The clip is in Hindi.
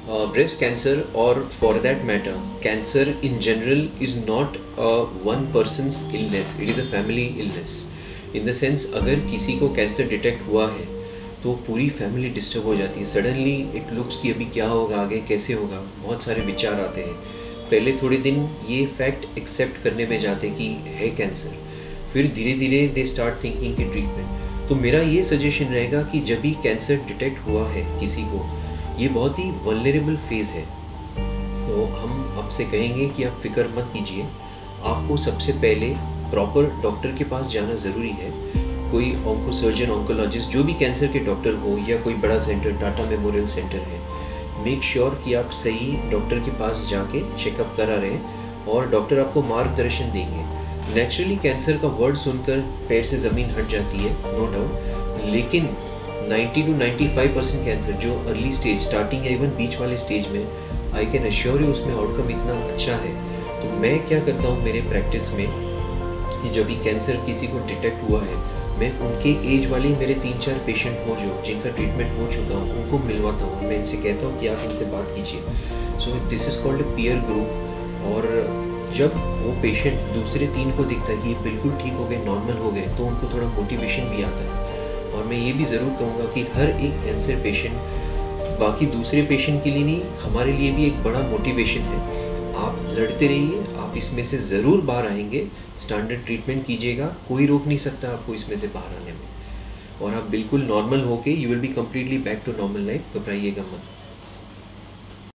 breast cancer, or for that matter cancer in general, is not one person's illness, it is a family illness. In the sense, अगर किसी को कैंसर डिटेक्ट हुआ है तो पूरी फैमिली डिस्टर्ब हो जाती है. सडनली इट लुक्स कि अभी क्या होगा, आगे कैसे होगा, बहुत सारे विचार आते हैं. पहले थोड़े दिन ये फैक्ट एक्सेप्ट करने में जाते कि है कैंसर, फिर धीरे धीरे दे स्टार्ट थिंकिंग कि ट्रीटमेंट. तो मेरा ये सजेशन रहेगा कि जब भी कैंसर डिटेक्ट हुआ है किसी को, ये बहुत ही वल्नरेबल फेज़ है, तो हम आपसे कहेंगे कि आप फिक्र मत कीजिए. आपको सबसे पहले प्रॉपर डॉक्टर के पास जाना ज़रूरी है. कोई ऑन्को सर्जन, ऑन्कोलॉजिस्ट, जो भी कैंसर के डॉक्टर हो, या कोई बड़ा सेंटर, टाटा मेमोरियल सेंटर है, मेक श्योर कि आप सही डॉक्टर के पास जाके चेकअप करा रहे हैं और डॉक्टर आपको मार्गदर्शन देंगे. नेचुरली कैंसर का वर्ड सुनकर पैर से ज़मीन हट जाती है, नो डाउट, लेकिन 90 to 95% कैंसर जो अर्ली स्टेज, स्टार्टिंग या इवन बीच वाले स्टेज में, आई कैन अश्योर यू उसमें आउटकम इतना अच्छा है. तो मैं क्या करता हूँ मेरे प्रैक्टिस में कि जब भी कैंसर किसी को डिटेक्ट हुआ है, मैं उनके एज वाले मेरे 3-4 पेशेंट हो जो जिनका ट्रीटमेंट हो चुका हूँ, उनको मिलवाता हूँ. मैं इनसे कहता हूँ कि आप इनसे बात कीजिए. So this is called a peer group. और जब वो पेशेंट दूसरे 3 को दिखता है कि ये बिल्कुल ठीक हो गए, नॉर्मल हो गए, तो उनको थोड़ा मोटिवेशन भी आता है. और मैं ये भी ज़रूर कहूँगा कि हर एक कैंसर पेशेंट बाकी दूसरे पेशेंट के लिए नहीं, हमारे लिए भी एक बड़ा मोटिवेशन है. आप लड़ते रहिए, आप इसमें से ज़रूर बाहर आएंगे. स्टैंडर्ड ट्रीटमेंट कीजिएगा, कोई रोक नहीं सकता आपको इसमें से बाहर आने में, और आप बिल्कुल नॉर्मल होके you will be completely back to normal life. घबराइएगा मत.